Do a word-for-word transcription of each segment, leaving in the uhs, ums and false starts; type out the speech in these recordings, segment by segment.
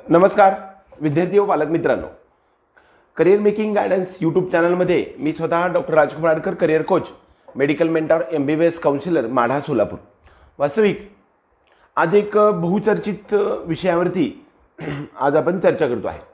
नमस्कार विद्यार्थी व पालक मित्रांनो, करिअर मेकिंग गायडन्स यूट्यूब चॅनलमध्ये मी स्वतः doctor Rajkumar Adkar, career coach, medical mentor, M B B S counsellor, Madha, Solapur. वास्तविक आज एक बहुचर्चित विषयावरती आज आपण चर्चा करतो आहे.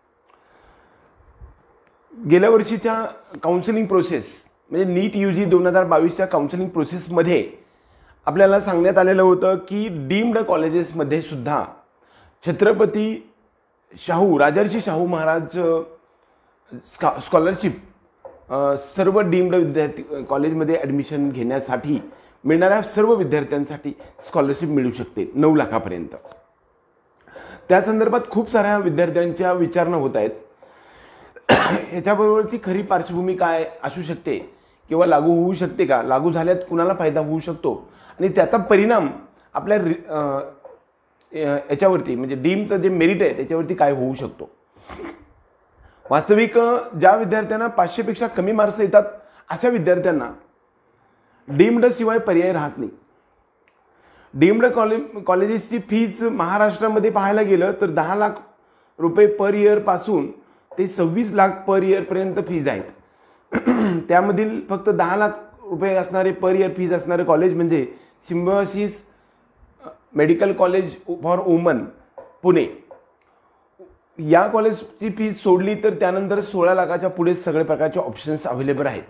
गेल्या वर्षीच्या काउन्सिलिंग प्रोसेस म्हणजे नीट यू जी दोन हजार बावीसच्या काउन्सिलिंग प्रोसेसमध्ये आपल्याला सांगण्यात आलेलं होतं की डीम्ड कॉलेजेसमध्ये सुद्धा छत्रपती शाहू राजर्षी शाहू महाराज स्कॉलरशिप सर्व डीम्ड विद्यार्थी कॉलेजमध्ये ॲडमिशन घेण्यासाठी मिळणाऱ्या सर्व विद्यार्थ्यांसाठी स्कॉलरशिप मिळू शकते नऊ लाखापर्यंत. त्या संदर्भात खूप साऱ्या विद्यार्थ्यांच्या विचारणा होत आहेत. ह्याच्याबरोबरची खरी पार्श्वभूमी काय असू शकते किंवा लागू होऊ शकते का, लागू झाल्यात कुणाला फायदा होऊ शकतो आणि त्याचा परिणाम आपल्या याच्यावरती म्हणजे डीमचं जे मेरिट आहे त्याच्यावरती काय होऊ शकतो. वास्तविक ज्या विद्यार्थ्यांना पाचशे पेक्षा कमी मार्क्स येतात अशा विद्यार्थ्यांना डीम्ड शिवाय पर्याय राहत नाही. डीम्ड कॉलेज कॉलेजेसची फीज महाराष्ट्रामध्ये पाहायला गेलं तर दहा लाख रुपये पर इयर पासून ते सव्वीस लाख पर इयर पर्यंत फीज आहेत. त्यामधील फक्त दहा लाख रुपये असणारे पर इयर फीज असणारे कॉलेज म्हणजे Symbiosis medical college for women Pune. या कॉलेजची फीज सोडली तर त्यानंतर सोळा लाखाच्या पुढे सगळे प्रकारचे ऑप्शन्स अवेलेबल आहेत.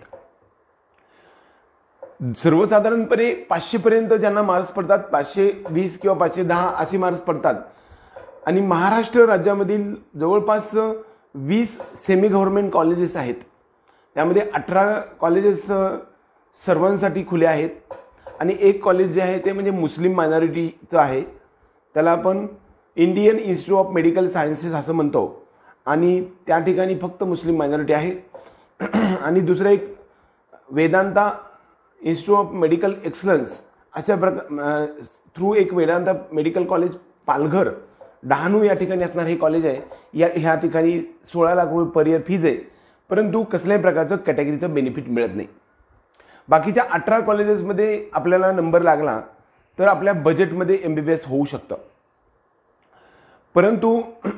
सर्वसाधारणपणे पाचशे पर्यंत ज्यांना मार्क्स पडतात, पाचशे वीस किंवा पाचशे दहा असे मार्क्स पडतात आणि महाराष्ट्र राज्यामधील जवळपास वीस सेमी गव्हर्नमेंट कॉलेजेस आहेत. त्यामध्ये अठरा कॉलेजेस सर्वांसाठी खुले आहेत आणि एक कॉलेज जे आहे ते म्हणजे मुस्लिम मायनॉरिटीचं आहे. त्याला आपण Indian institute of medical sciences असं म्हणतो आणि त्या ठिकाणी फक्त मुस्लिम मायनॉरिटी आहे. आणि दुसरं एक Vedanta institute of medical excellence अशा प्रकार थ्रू एक वेदांता मेडिकल कॉलेज पालघर डहाणू या ठिकाणी असणार हे कॉलेज आहे. या ह्या ठिकाणी सोळा लाख रुपये पर इयर फीज आहे, परंतु कसल्याही प्रकारचं कॅटेगरीचं बेनिफिट मिळत नाही. बाकीच्या अठरा कॉलेजेसमध्ये आपल्याला नंबर लागला तर आपल्या बजेटमध्ये एम बी बी एस होऊ शकतं, परंतु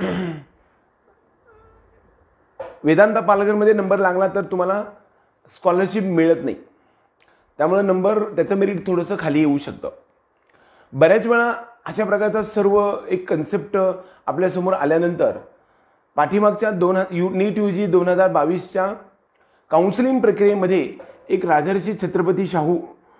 वेदांता पालघरमध्ये नंबर लागला तर तुम्हाला स्कॉलरशिप मिळत नाही. त्यामुळे नंबर त्याचं मेरिट थोडंसं खाली येऊ शकतं. बऱ्याच वेळा अशा प्रकारचा सर्व एक कन्सेप्ट आपल्यासमोर आल्यानंतर पाठीमागच्या दोन यू नीट यू जी दोन हजार बावीसच्या काउन्सिलिंग प्रक्रियेमध्ये एक राजर्षी छत्रपती शाहू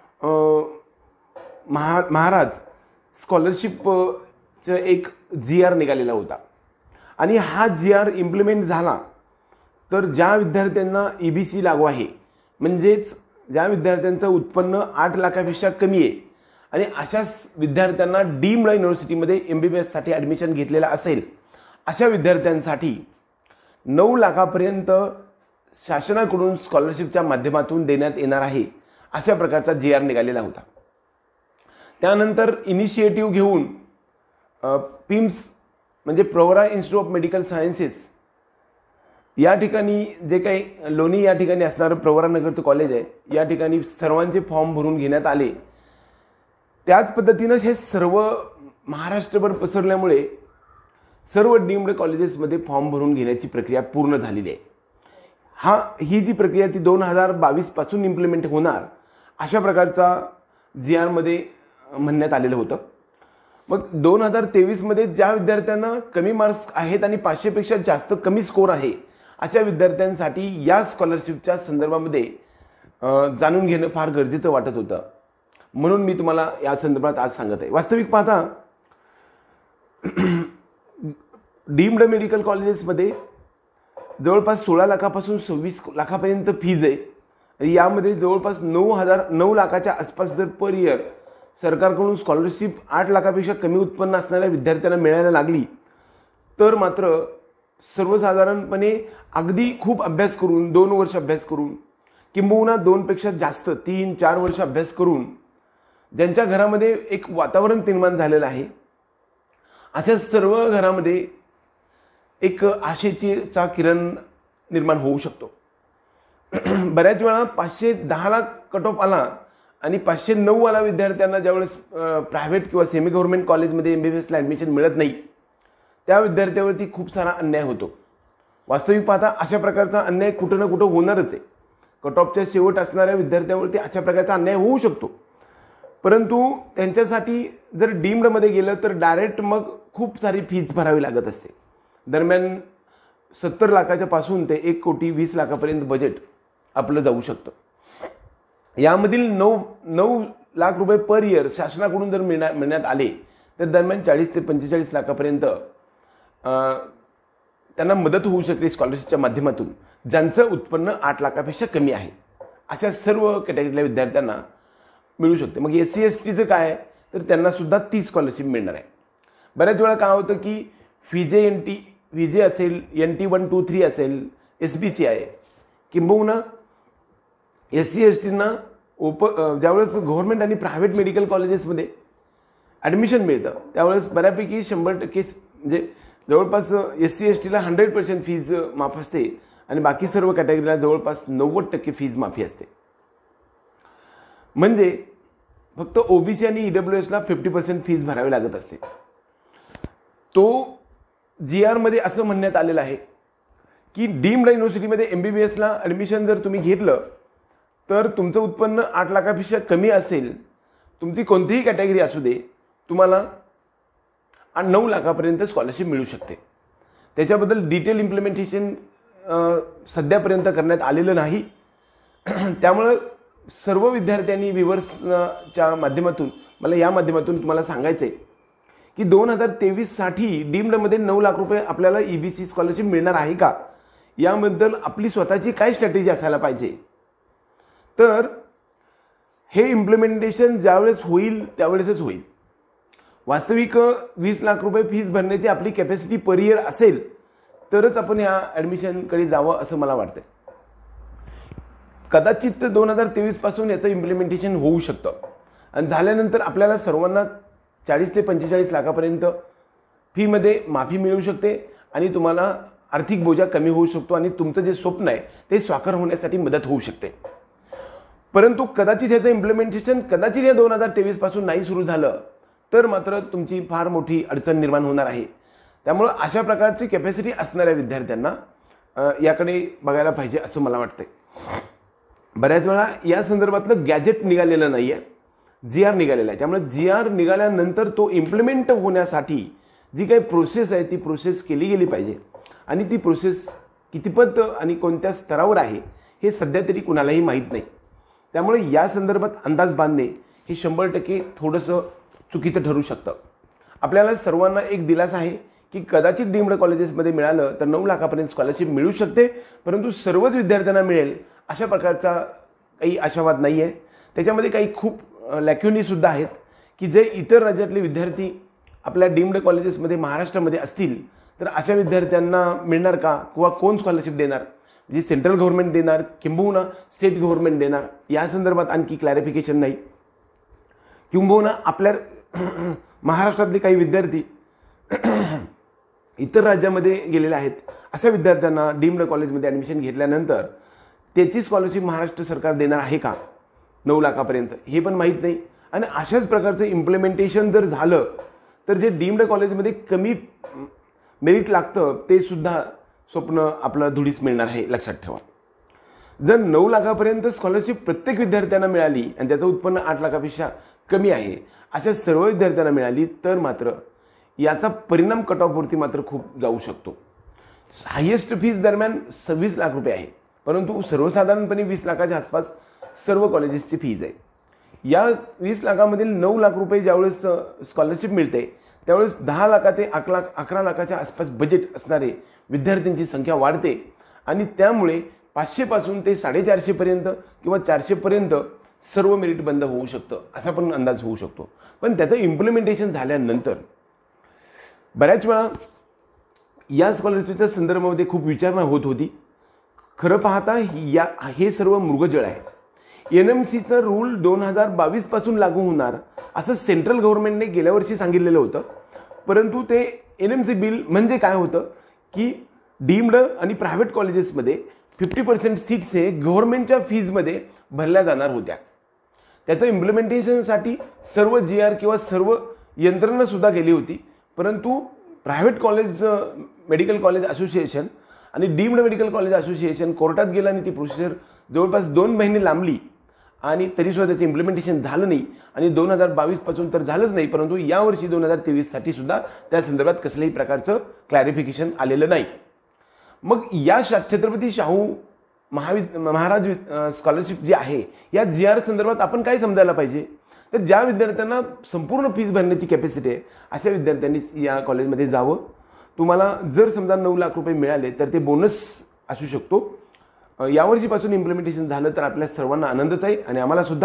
महा महाराज स्कॉलरशिपचं एक जी आर निघालेला होता आणि हा जी आर इम्प्लिमेंट झाला तर ज्या विद्यार्थ्यांना ई बी सी लागू आहे म्हणजेच ज्या विद्यार्थ्यांचं उत्पन्न आठ लाखापेक्षा कमी आहे आणि अशाच विद्यार्थ्यांना डीम्ड युनिव्हर्सिटीमध्ये एम बी बी एससाठी ॲडमिशन घेतलेलं असेल अशा विद्यार्थ्यांसाठी नऊ लाखापर्यंत शासनाकडून स्कॉलरशिपच्या माध्यमातून देण्यात येणार आहे अशा प्रकारचा जी आर निघालेला होता. त्यानंतर इनिशिएटिव्ह घेऊन पिम्स म्हणजे Pravara institute of medical sciences या ठिकाणी जे काही लोणी या ठिकाणी असणारं प्रवरा नगरचं कॉलेज आहे या ठिकाणी सर्वांचे फॉर्म भरून घेण्यात आले. त्याच पद्धतीनं हे सर्व महाराष्ट्रभर पसरल्यामुळे सर्व डीम्ड कॉलेजेसमध्ये फॉर्म भरून घेण्याची प्रक्रिया पूर्ण झालेली आहे. हा ही जी प्रक्रिया ती दोन हजार बावीस पासून इम्प्लिमेंट होणार अशा प्रकारचा जी आरमध्ये म्हणण्यात आलेलं होतं. मग दोन हजार तेवीसमध्ये ज्या विद्यार्थ्यांना कमी मार्क्स आहेत आणि पाचशेपेक्षा जास्त कमी स्कोर आहे अशा विद्यार्थ्यांसाठी या स्कॉलरशिपच्या संदर्भामध्ये जाणून घेणं फार गरजेचं वाटत होतं, म्हणून मी तुम्हाला या संदर्भात आज सांगत आहे. वास्तविक पाहता डीम्ड मेडिकल कॉलेजेसमध्ये जवळपास सोळा लाखापासून सव्वीस लाखापर्यंत फीज आहे. यामध्ये जवळपास नऊ हजार नऊ लाखाच्या आसपास जर पर इयर सरकारकडून स्कॉलरशिप आठ लाखापेक्षा कमी उत्पन्न असणाऱ्या विद्यार्थ्यांना मिळायला लागली तर मात्र सर्वसाधारणपणे अगदी खूप अभ्यास करून दोन वर्ष अभ्यास करून किंबहुना दोनपेक्षा जास्त तीन चार वर्ष अभ्यास करून ज्यांच्या घरामध्ये एक वातावरण निर्माण झालेलं आहे अशा सर्व घरामध्ये एक आशेचा किरण निर्माण होऊ शकतो. बऱ्याच वेळा पाचशे दहा लाख कट ऑफ आला आणि पाचशे नऊ वाला विद्यार्थ्यांना ज्यावेळेस प्रायव्हेट किंवा सेमी गव्हर्नमेंट कॉलेजमध्ये एम बी बी एसला ॲडमिशन मिळत नाही त्या विद्यार्थ्यावरती खूप सारा अन्याय होतो। वास्तविक पाहता अशा प्रकारचा अन्याय कुठं ना कुठं होणारच आहे। कट ऑफच्या शेवट असणाऱ्या विद्यार्थ्यावरती अशा प्रकारचा अन्याय होऊ शकतो, परंतु त्यांच्यासाठी जर डीम्डमध्ये गेलं तर डायरेक्ट मग खूप सारी फीज भरावी लागत असते। दरम्यान सत्तर लाखाच्या पासून ते एक कोटी वीस लाखापर्यंत बजेट आपलं जाऊ शकतं। यामधील नऊ नऊ लाख रुपये पर इयर शासनाकडून जर मिळण्या मिळण्यात आले तर दरम्यान चाळीस ते पंचेचाळीस लाखापर्यंत त्यांना मदत होऊ शकते स्कॉलरशिपच्या माध्यमातून, ज्यांचं उत्पन्न आठ लाखापेक्षा कमी आहे अशा सर्व कॅटेगरीतल्या विद्यार्थ्यांना मिळू शकते। मग एस सी एस टीचं काय तर त्यांना सुद्धा ती स्कॉलरशिप मिळणार आहे। बऱ्याच वेळा काय होतं की व्हीजे एन टी व्हीजे असेल, N T one two three असेल, एस बी सी आहे, किंबहुना एस सी एस टीना ओप ज्यावेळेस गव्हर्नमेंट आणि प्रायव्हेट मेडिकल कॉलेजेसमध्ये ॲडमिशन मिळतं त्यावेळेस बऱ्यापैकी शंभर टक्के म्हणजे जवळपास एस सी एस टीला हंड्रेड पर्सेंट फीज माफ असते आणि बाकी सर्व कॅटेगरीला जवळपास नव्वद टक्के फीज माफी असते। म्हणजे फक्त ओबीसी आणि ईडब्ल्यू एसला फिफ्टी पर्सेंट फीज भरावी लागत असते। तो जी आर मध्ये असं म्हणण्यात आलेलं आहे की डीम्ड युनिव्हर्सिटीमध्ये एमबीबीएसला ॲडमिशन जर तुम्ही घेतलं तर तुमचं उत्पन्न आठ लाखापेक्षा कमी असेल, तुमची कोणतीही कॅटेगरी असू दे, तुम्हाला नऊ लाखापर्यंत स्कॉलरशिप मिळू शकते। त्याच्याबद्दल डिटेल इम्प्लिमेंटेशन सध्यापर्यंत करण्यात आलेलं नाही, त्यामुळं सर्व विद्यार्थ्यांनी व्ह्युअर्सच्या माध्यमातून मला या माध्यमातून तुम्हाला सांगायचं आहे की दोन हजार तेवीससाठी डीम्डमध्ये नऊ लाख रुपये आपल्याला ईबीसी स्कॉलरशिप मिळणार आहे का, याबद्दल आपली स्वतःची काय स्ट्रॅटेजी असायला पाहिजे। तर हे इम्प्लिमेंटेशन ज्यावेळेस होईल त्यावेळेसच होईल। वास्तविक वीस लाख रुपये फीस भरण्याची आपली कॅपॅसिटी पर इयर असेल तरच आपण या ॲडमिशनकडे जावं असं मला वाटतं। कदाचित दोन हजार तेवीस पासून याचं इम्प्लिमेंटेशन होऊ शकतं आणि झाल्यानंतर आपल्याला सर्वांना चाळीस ते पंचेचाळीस लाखापर्यंत फीमध्ये माफी मिळू शकते आणि तुम्हाला आर्थिक बोजा कमी होऊ शकतो आणि तुमचं जे स्वप्न आहे ते साकार होण्यासाठी मदत होऊ शकते। परंतु कदाचित याचं इम्प्लिमेंटेशन कदाचित या दोन हजार तेवीस पासून नाही सुरू झालं तर मात्र तुमची फार मोठी अडचण निर्माण होणार आहे। त्यामुळे अशा प्रकारची कॅपॅसिटी असणाऱ्या विद्यार्थ्यांना याकडे बघायला पाहिजे असं मला वाटतंय। बऱ्याच वेळा या संदर्भातलं गॅजेट निघालेलं नाहीये, जी आर निघालेला आहे। त्यामुळे जी आर निघाल्यानंतर तो इम्प्लिमेंट होण्यासाठी जी काही प्रोसेस आहे ती प्रोसेस केली गेली पाहिजे आणि ती प्रोसेस कितपत आणि कोणत्या स्तरावर आहे हे सध्या तरी कुणालाही माहीत नाही। त्यामुळे या संदर्भात अंदाज बांधणे हे शंभर टक्के थोडंसं चुकीचं ठरू शकतं। आपल्याला सर्वांना एक दिलासा आहे की कदाचित डीम्ड कॉलेजेसमध्ये मिळालं तर नऊ लाखापर्यंत स्कॉलरशिप मिळू शकते, परंतु सर्वच विद्यार्थ्यांना मिळेल अशा प्रकारचा काही आशावाद नाही आहे। त्याच्यामध्ये काही खूप लॅक्युनी सुद्धा आहेत की जे इतर राज्यातले विद्यार्थी आपल्या डीम्ड कॉलेजेसमध्ये महाराष्ट्रामध्ये असतील तर अशा विद्यार्थ्यांना मिळणार का किंवा कोण स्कॉलरशिप देणार, म्हणजे सेंट्रल गव्हर्नमेंट देणार किंबहुना स्टेट गव्हर्नमेंट देणार, या संदर्भात आणखी क्लॅरिफिकेशन नाही। किंबहुना आपल्या महाराष्ट्रातले काही विद्यार्थी इतर राज्यामध्ये गेलेले आहेत, अशा विद्यार्थ्यांना डीम्ड कॉलेजमध्ये ॲडमिशन घेतल्यानंतर त्याची स्कॉलरशिप महाराष्ट्र सरकार देणार आहे का नऊ लाखापर्यंत हे पण माहीत नाही। आणि अशाच प्रकारचं इम्प्लिमेंटेशन जर झालं तर जे डीम्ड कॉलेजमध्ये कमी मेरिट लागतं ते सुद्धा स्वप्न आपलं धुळीस मिळणार आहे, लक्षात ठेवा। जर नऊ लाखापर्यंत स्कॉलरशिप प्रत्येक विद्यार्थ्यांना मिळाली आणि त्याचं उत्पन्न आठ लाखापेक्षा कमी आहे अशा सर्व विद्यार्थ्यांना मिळाली तर मात्र याचा परिणाम कट ऑफवरती मात्र खूप जाऊ शकतो। हायेस्ट फीज दरम्यान सव्वीस लाख रुपये आहे, परंतु सर्वसाधारणपणे वीस लाखाच्या आसपास सर्व कॉलेजेसची फीज आहे। या वीस लाखामधील नऊ लाख रुपये ज्यावेळेस स्कॉलरशिप मिळते त्यावेळेस दहा लाखा ते अकरा अकरा लाखाच्या आसपास बजेट असणारे विद्यार्थ्यांची संख्या वाढते आणि त्यामुळे पाचशे पासून ते साडेचारशे पर्यंत किंवा चारशे पर्यंत सर्व मेरिट बंद होऊ शकतं असा पण अंदाज होऊ शकतो। पण त्याचं इम्प्लिमेंटेशन झाल्यानंतर बऱ्याच वेळा या स्कॉलरशिपच्या संदर्भामध्ये खूप विचारणा होत होती। खरं पाहता या हे सर्व मृगजळ आहे। एन एम सीचं रूल दोन हजार बावीस पासून लागू होणार असं सेंट्रल गव्हर्नमेंटने गेल्या वर्षी सांगितलेलं होतं, परंतु ते एन एम सी बिल म्हणजे काय होतं की डीम्ड आणि प्रायव्हेट कॉलेजेसमध्ये फिफ्टी पर्सेंट सीट्स हे गव्हर्नमेंटच्या फीजमध्ये भरल्या जाणार होत्या। त्याचं इम्प्लिमेंटेशनसाठी सर्व जी आर किंवा सर्व यंत्रणा सुद्धा गेली होती, परंतु private college medical college association आणि डीम्ड मेडिकल कॉलेज असोसिएशन कोर्टात गेलं आणि ती प्रोसिजर जवळपास दोन महिने लांबली आणि तरीसुद्धा त्याचं इम्प्लिमेंटेशन झालं नाही आणि दोन हजार बावीस पासून तर झालंच नाही, परंतु यावर्षी दोन हजार तेवीससाठी सुद्धा त्या संदर्भात कसल्याही प्रकारचं क्लॅरिफिकेशन आलेलं नाही. मग या छत्रपती शाहू महाविद महाराज स्कॉलरशिप जी आहे या जी आर संदर्भात आपण काय समजायला पाहिजे, तर ज्या विद्यार्थ्यांना संपूर्ण फीस भरण्याची कॅपॅसिटी आहे अशा विद्यार्थ्यांनी या कॉलेजमध्ये जावं. तुम्हाला जर समजा नऊ लाख रुपये मिळाले तर ते बोनस असू शकतो. यावर्षीपासून इम्प्लिमेंटेशन झालं तर आपल्या सर्वांना आनंदच आहे आणि आम्हाला सुद्धा.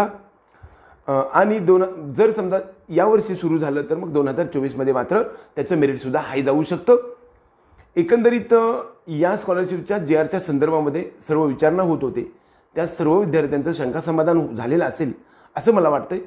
आणि दोन जर समजा यावर्षी सुरू झालं तर मग दोन हजार चोवीसमध्ये मात्र त्याचं मेरिटसुद्धा हाय जाऊ शकतं. एकंदरीत या स्कॉलरशिपच्या जे आरच्या संदर्भामध्ये सर्व विचारणा होत होते, त्या सर्व विद्यार्थ्यांचं शंका समाधान झालेलं असेल असं मला वाटतंय.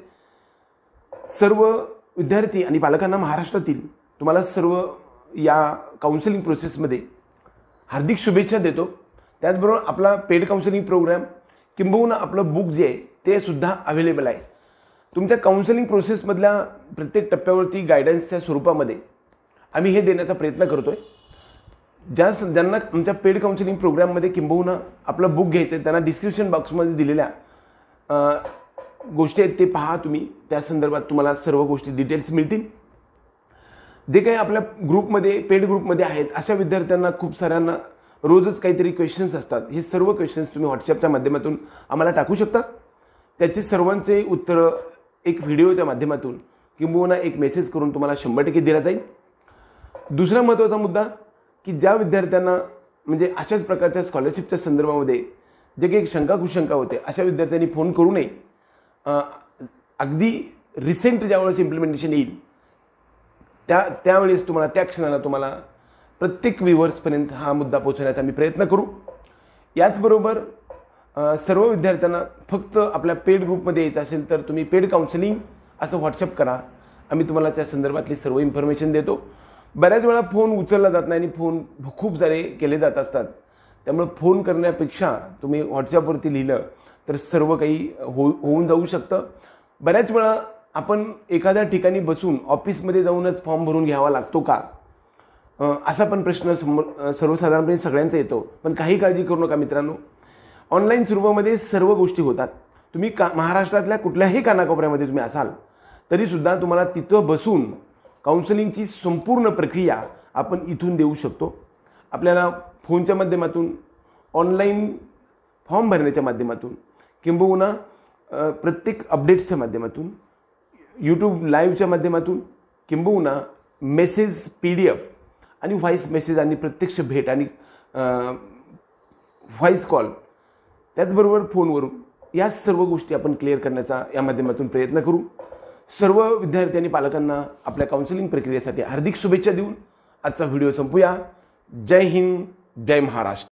सर्व विद्यार्थी आणि पालकांना महाराष्ट्रातील तुम्हाला सर्व या काउन्सिलिंग प्रोसेसमध्ये हार्दिक शुभेच्छा देतो. त्याचबरोबर आपला पेड काउन्सिलिंग प्रोग्राम किंबहुना आपलं बुक जे आहे ते सुद्धा अवेलेबल आहे. तुमच्या काउन्सिलिंग प्रोसेसमधल्या प्रत्येक टप्प्यावरती गायडन्सच्या स्वरूपामध्ये आम्ही हे देण्याचा प्रयत्न करतोय. ज्या ज्यांना आमच्या पेड काउन्सिलिंग प्रोग्राममध्ये किंबहुना आपलं बुक घ्यायचं आहे त्यांना डिस्क्रिप्शन बॉक्समध्ये दिलेल्या गोष्टी आहेत ते पहा तुम्ही. त्या संदर्भात तुम्हाला सर्व गोष्टी डिटेल्स मिळतील. जे काही आपल्या ग्रुपमध्ये पेड ग्रुपमध्ये आहेत अशा विद्यार्थ्यांना खूप साऱ्यांना रोजच काहीतरी क्वेश्चन्स असतात. हे सर्व क्वेश्चन्स तुम्ही व्हॉट्सअपच्या माध्यमातून आम्हाला टाकू शकता. त्याचे सर्वांचे उत्तरं एक व्हिडिओच्या माध्यमातून किंबहुना एक मेसेज करून तुम्हाला शंभर टक्के दिला जाईल. दुसरा महत्त्वाचा मुद्दा की ज्या विद्यार्थ्यांना म्हणजे अशाच प्रकारच्या स्कॉलरशिपच्या संदर्भामध्ये जे काही शंका कुशंका होते अशा विद्यार्थ्यांनी फोन करू नये. अगदी रिसेंट ज्यावेळेस इम्प्लिमेंटेशन येईल त्या त्यावेळेस तुम्हाला त्या क्षणाला तुम्हाला प्रत्येक व्ह्युअर्सपर्यंत हा मुद्दा पोहोचवण्याचा आम्ही प्रयत्न करू. याचबरोबर सर्व विद्यार्थ्यांना फक्त आपल्या पेड ग्रुपमध्ये यायचं असेल तर तुम्ही पेड काउन्सिलिंग असं व्हॉट्सअप करा. आम्ही तुम्हाला त्या संदर्भातली सर्व इन्फॉर्मेशन देतो. बऱ्याच वेळा फोन उचलला जात नाही आणि फोन खूप सारे केले जात असतात. त्यामुळे फोन करण्यापेक्षा तुम्ही व्हॉट्सअपवरती लिहिलं तर सर्व काही हो होऊन जाऊ शकतं. बऱ्याच वेळा आपण एखाद्या ठिकाणी बसून ऑफिसमध्ये जाऊनच फॉर्म भरून घ्यावा लागतो का असा पण प्रश्न सर्वसाधारणपणे सगळ्यांचा येतो. पण काही काळजी करू नका मित्रांनो, ऑनलाईन स्वरूपामध्ये सर्व गोष्टी होतात. तुम्ही का महाराष्ट्रातल्या कुठल्याही कानाकोपऱ्यामध्ये तुम्ही असाल तरीसुद्धा तुम्हाला तिथं बसून काउन्सिलिंगची संपूर्ण प्रक्रिया आपण इथून देऊ शकतो. आपल्याला फोनच्या माध्यमातून, ऑनलाईन फॉर्म भरण्याच्या माध्यमातून किंबहुना प्रत्येक अपडेट्सच्या माध्यमातून, यूट्यूब लाईव्हच्या माध्यमातून किंबहुना मेसेज, पी डी एफ आणि व्हॉइस मेसेज आणि प्रत्यक्ष भेट आणि व्हॉइस कॉल त्याचबरोबर फोनवरून या सर्व गोष्टी आपण क्लिअर करण्याचा या माध्यमातून प्रयत्न करू. सर्व विद्यार्थी आणि पालकांना आपल्या काउन्सिलिंग प्रक्रियेसाठी हार्दिक शुभेच्छा देऊन आजचा व्हिडिओ संपूया. जय हिंद, जय महाराष्ट्र.